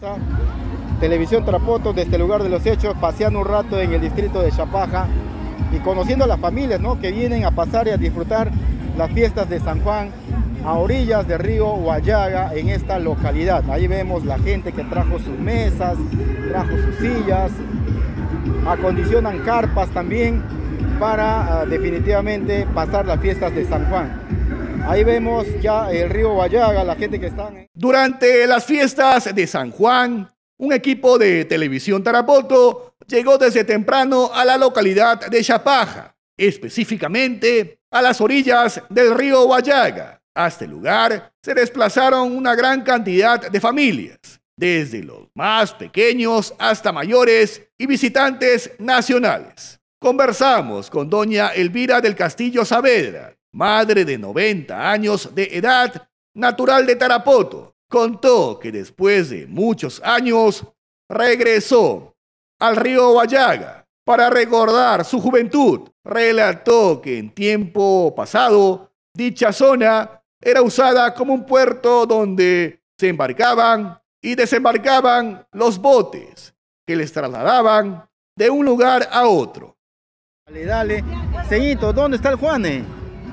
Televisión Tarapoto, desde el lugar de los hechos, paseando un rato en el distrito de Chapaja y conociendo a las familias, ¿no?, que vienen a pasar y a disfrutar las fiestas de San Juan a orillas del río Huallaga en esta localidad. Ahí vemos la gente que trajo sus mesas, trajo sus sillas, acondicionan carpas también para definitivamente pasar las fiestas de San Juan. Ahí vemos ya el río Huallaga, la gente que está... Durante las fiestas de San Juan, un equipo de Televisión Tarapoto llegó desde temprano a la localidad de Chapaja, específicamente a las orillas del río Huallaga. A este lugar se desplazaron una gran cantidad de familias, desde los más pequeños hasta mayores y visitantes nacionales. Conversamos con doña Elvira del Castillo Saavedra, madre de 90 años de edad, natural de Tarapoto. Contó que después de muchos años regresó al río Huallaga para recordar su juventud. Relató que en tiempo pasado dicha zona era usada como un puerto donde se embarcaban y desembarcaban los botes que les trasladaban de un lugar a otro. Dale, dale. Señito, ¿dónde está el Juane?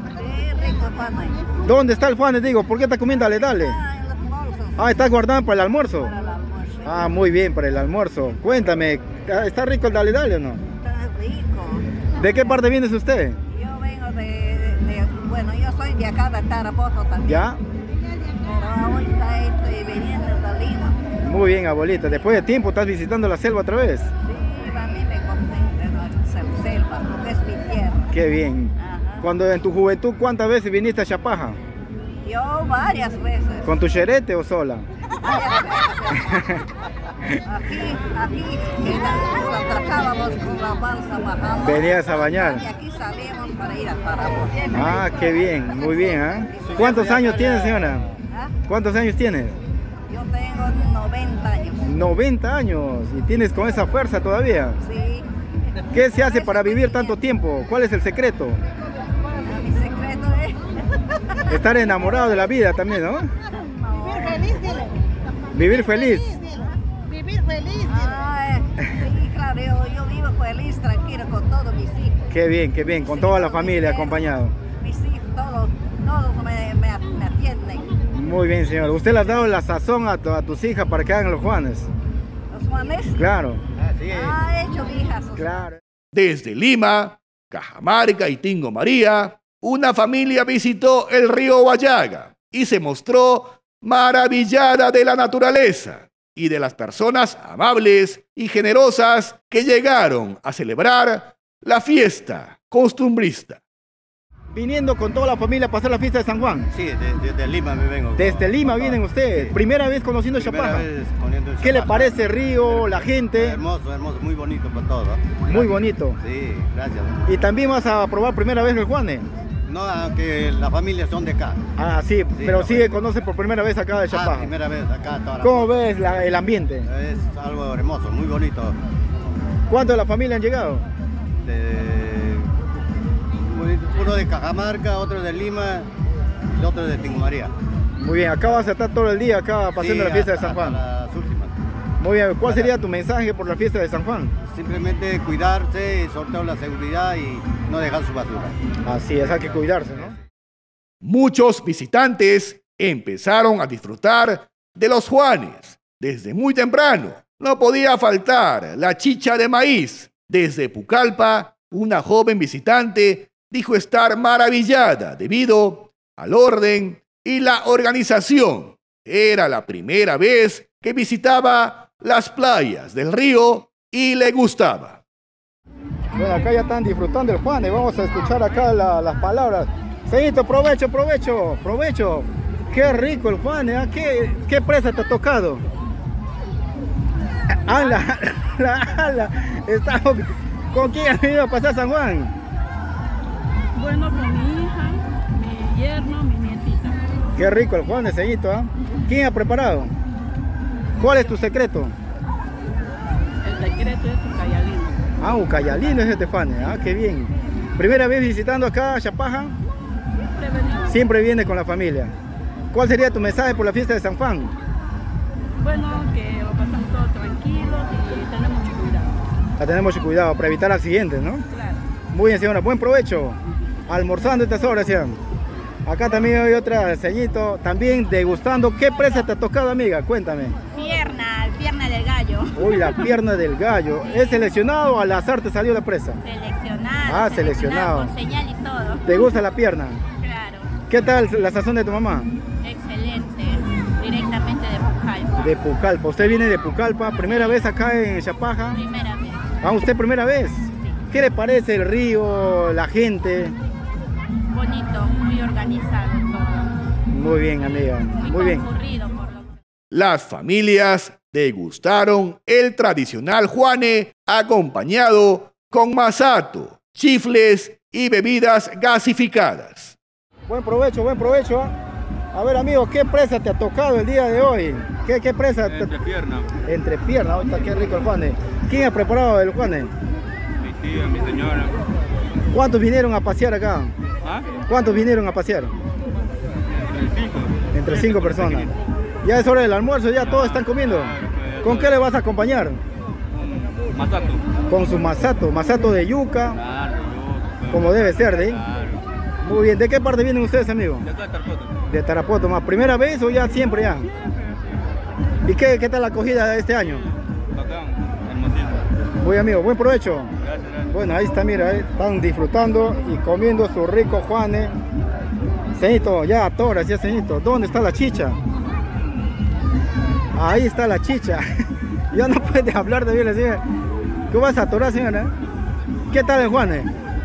¿Dónde está el Juane? Digo, ¿por qué está comiendo? Dale, dale. Ah, ¿estás guardando para el almuerzo? Ah, muy bien, para el almuerzo. Cuéntame, ¿está rico el dale, dale o no? Está rico. ¿De qué parte viene usted? Yo vengo bueno, yo soy de acá de Tarapoto también. ¿Ya? Pero ahorita estoy viniendo de Lima. Muy bien, abuelita. Después de tiempo, ¿estás visitando la selva otra vez? Sí, a mí me contenta la selva, porque es mi tierra. Qué bien. Ajá. Cuando en tu juventud, ¿cuántas veces viniste a Chapaja? Yo varias veces. ¿Con tu cherete o sola? Varias veces. Aquí nos atracábamos con la balsa bajando. Venías a bañar. Y aquí salimos para ir a Tarapoto. Ah, qué bien, muy bien, ¿eh? ¿Cuántos años tienes, señora? ¿Ah? ¿Cuántos años tienes? Yo tengo 90 años. 90 años. ¿Y tienes con esa fuerza todavía? Sí. ¿Qué se hace para vivir tanto tiempo? ¿Cuál es el secreto? Mi secreto es... Estar enamorado de la vida también, ¿no? Vivir feliz, dile. Vivir feliz. Vivir feliz, dile. Sí, claro, yo vivo feliz, tranquilo con todos mis hijos. Qué bien, con toda la familia acompañado. Mis hijos, todos me atienden. Muy bien, señor. ¿Usted le ha dado la sazón a tus hijas para que hagan los Juanes? ¿Los Juanes? Claro. Ah, hecho hijas. Claro. Desde Lima, Cajamarca y Tingo María, una familia visitó el río Huallaga y se mostró maravillada de la naturaleza y de las personas amables y generosas que llegaron a celebrar la fiesta costumbrista. Viniendo con toda la familia a pasar la fiesta de San Juan. Sí, desde Lima me vengo. Desde Lima vienen ustedes. Sí. Primera vez conociendo Chapaja. ¿Qué le parece el río, la gente? Hermoso, hermoso, muy bonito por todo. Muy bonito. Sí, gracias. Y también vas a probar primera vez el Juane. No, aunque las familias son de acá. Ah, sí, pero sí conoce por primera vez acá de Chapaja. Primera vez acá. ¿Cómo ves el ambiente? Es algo hermoso, muy bonito. ¿Cuántos de la familia han llegado? Uno de Cajamarca, otro de Lima y otro de Tingo María. Muy bien, acá vas a estar todo el día acá pasando la fiesta de San Juan. Las últimas. Muy bien, ¿cuál sería tu mensaje por la fiesta de San Juan? Simplemente cuidarse, sobre todo la seguridad y no dejar su basura. Así es, hay que cuidarse, ¿no? Muchos visitantes empezaron a disfrutar de los Juanes desde muy temprano. No podía faltar la chicha de maíz. Desde Pucallpa, una joven visitante dijo estar maravillada debido al orden y la organización. Era la primera vez que visitaba las playas del río y le gustaba. Bueno, acá ya están disfrutando el Juan y vamos a escuchar acá las palabras. Señorito, provecho. Qué rico el Juan, ¿eh? ¿Qué presa te ha tocado? ¿Con quién has venido a pasar San Juan? Bueno, con mi hija, mi yerno, mi nietita. Qué rico el Juan, señorito, ¿eh? ¿Quién ha preparado? ¿Cuál es tu secreto? El secreto es ucayalino. Ah, ucayalino es este Juan, qué bien. ¿Primera vez visitando acá Chapaja? Siempre venimos. Siempre viene con la familia. ¿Cuál sería tu mensaje por la fiesta de San Juan? Bueno, que lo pasamos todos tranquilos y tenemos mucho cuidado. A tener mucho cuidado para evitar accidentes, ¿no? Claro. Muy bien, señora. Buen provecho. Almorzando estas horas, ya. Acá también hay otra, ceñito, también degustando. ¿Qué presa te ha tocado, amiga? Cuéntame. Pierna del gallo. Uy, la pierna del gallo. ¿Es seleccionado o al azar te salió la presa? Seleccionado. Ah, seleccionado. Con señal y todo. ¿Te gusta la pierna? Claro. ¿Qué tal la sazón de tu mamá? Excelente. Directamente de Pucallpa. De Pucallpa. ¿Usted viene de Pucallpa? ¿Primera vez acá en Chapaja? Primera vez. Ah, ¿usted primera vez? ¿Qué le parece el río, la gente? Bonito, muy organizado todo. Muy bien, amiga. Muy bien. Concurrido por lo... Las familias degustaron el tradicional juane acompañado con masato, chifles y bebidas gasificadas. Buen provecho, buen provecho. A ver, amigo, ¿qué presa te ha tocado el día de hoy? ¿Qué presa? Entrepierna. Entrepierna, ahorita qué rico el juane. ¿Quién ha preparado el juane? Mi tía, mi señora. ¿Cuántos vinieron a pasear acá? ¿Ah? ¿Cuántos vinieron a pasear? Entre 5 personas. Ya es hora del almuerzo, ya todos están comiendo. ¿Con qué le vas a acompañar? Masato. Con su masato de yuca, Claro, como debe ser, ¿de? claro. Muy bien, ¿de qué parte vienen ustedes, amigo? Ya está el tarpoto. De Tarapoto, ¿más primera vez o ya siempre ya? ¿Y qué tal la acogida de este año? Bacán, hermosísimo. Muy amigo, buen provecho. Gracias, gracias. Bueno, ahí está, mira, están disfrutando y comiendo su rico juane. Señito, ya atoras, ya señito. ¿Dónde está la chicha? Ahí está la chicha. Ya no puede hablar de bien, la señora. ¿Cómo vas a atorar, señora? ¿Qué tal el juane?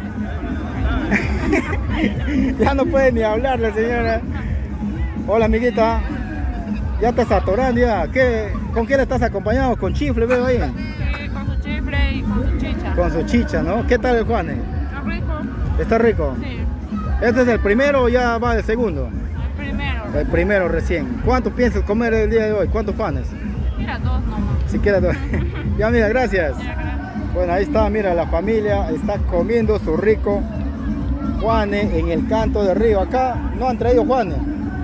Ya no puede ni hablar la señora. Hola, amiguita. Ya estás atorando ya. ¿Con qué le estás acompañado? ¿Con chifle, veo ahí? Sí, con su chifle y con su chicha. Con su chicha, ¿no? ¿Qué tal el juane? ¿Está rico? ¿Está rico? Sí, ¿Este es el primero o ya va el segundo? el primero. El primero recién. ¿Cuánto piensas comer el día de hoy? ¿Cuántos panes? Mira, dos nomás. Si quieres. Ya, mira, gracias. Ya, gracias. Bueno, ahí está, mira, la familia está comiendo su rico juane en el canto del río. Acá no han traído juane.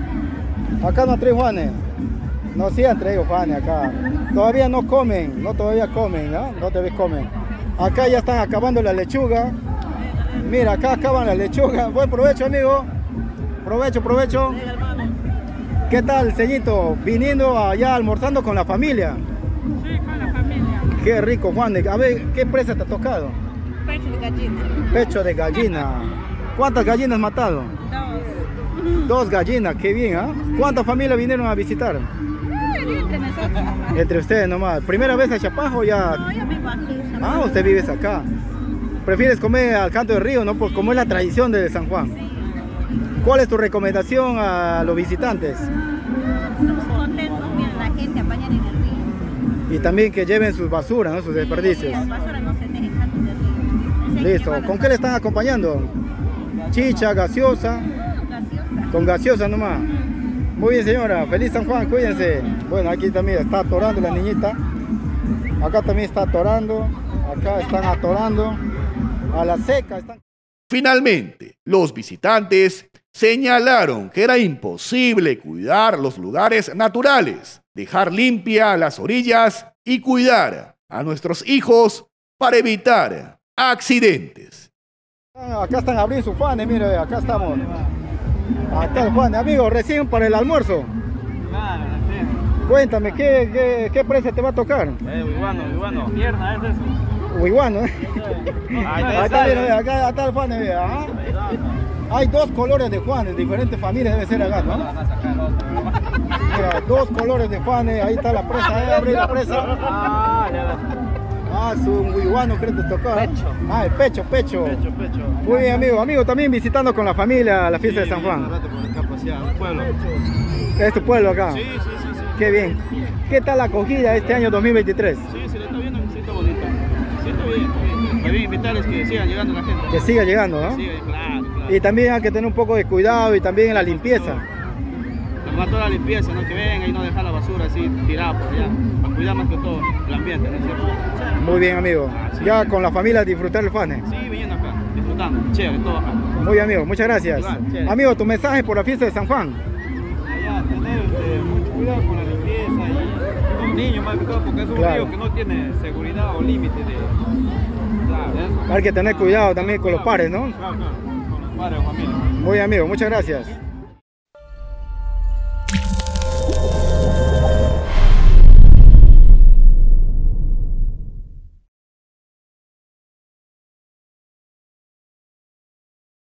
Acá no han traído juane. No, sí han traído juane acá. Todavía no comen, todavía comen, ¿no? No te ves comen. Acá ya están acabando la lechuga. Mira, acá acaban la lechuga. Buen provecho, amigo. Provecho, provecho. ¿Qué tal, ceñito? Viniendo allá almorzando con la familia. Sí, con la familia. Qué rico, Juan. A ver, ¿qué presa te ha tocado? Pecho de gallina. Pecho de gallina. ¿Cuántas gallinas has matado? Dos. 2 gallinas, qué bien, ¿ah? ¿Cuántas familias vinieron a visitar? Entre nosotros nomás. Entre ustedes nomás. ¿Primera vez a Chapaja o ya? No, yo vivo aquí. Ah, usted vive acá. ¿Prefieres comer al canto del río, no? Pues como es la tradición de San Juan. ¿Cuál es tu recomendación a los visitantes? Estamos contentos, miren la gente a bañar en el río. Y también que lleven sus basuras, ¿no? Sus desperdicios. Las basuras no se dejen tanto del río. Hay que Listo. llevarlas ¿Con qué le están acompañando? Chicha, gaseosa. gaseosas. Con gaseosa nomás. Muy bien, señora. Feliz San Juan, cuídense. Bueno, aquí también está atorando la niñita. Acá también está atorando. Acá están atorando. A la seca están. Finalmente, los visitantes señalaron que era imposible cuidar los lugares naturales, dejar limpia las orillas y cuidar a nuestros hijos para evitar accidentes. Acá están abriendo su Juan, mire, acá estamos. Acá el Juan, amigo, recién para el almuerzo. Claro, sí. Cuéntame, ¿qué presa te va a tocar? Iguano. Pierna, es eso. Huiguano, ¿eh? Ahí Ahí está, mira, acá está el Juan, mira. ¿Ah? Hay 2 colores de Juanes, diferentes familias debe ser acá, ¿no? Mira, 2 colores de Juanes, ahí está la presa, abre la presa. Ah, su huiguano creo que te tocó. Pecho. Ah, el pecho. Pecho. Muy bien, amigo, también visitando con la familia la fiesta de San Juan. Pueblo. ¿Es tu pueblo acá? Sí. Qué bien. ¿Qué tal la acogida este año 2023? Sí, se le está viendo, me siento bonito. Siento bien. Me voy a invitarles que sigan llegando la gente. Que siga llegando, ¿no? Sí, claro. Y también hay que tener un poco de cuidado y también en la limpieza. Más toda la limpieza, ¿no? Que venga y no dejar la basura así tirada por allá. Para cuidar más que todo el ambiente, ¿no es cierto? Muy bien, amigo. Ya con la familia disfrutar el Juanes. Sí, viniendo acá, disfrutando. Chévere, todo acá. Muy bien, amigo, muchas gracias. Igual, chévere. Amigo, tu mensaje por la fiesta de San Juan. Allá, tener mucho cuidado con la limpieza y los niños más que todo, porque es un Claro. río que no tiene seguridad o límite de... Claro, eso. Hay que tener cuidado también con los pares, ¿no? Claro, claro, con los padres o familia. Muy amigo, muchas gracias.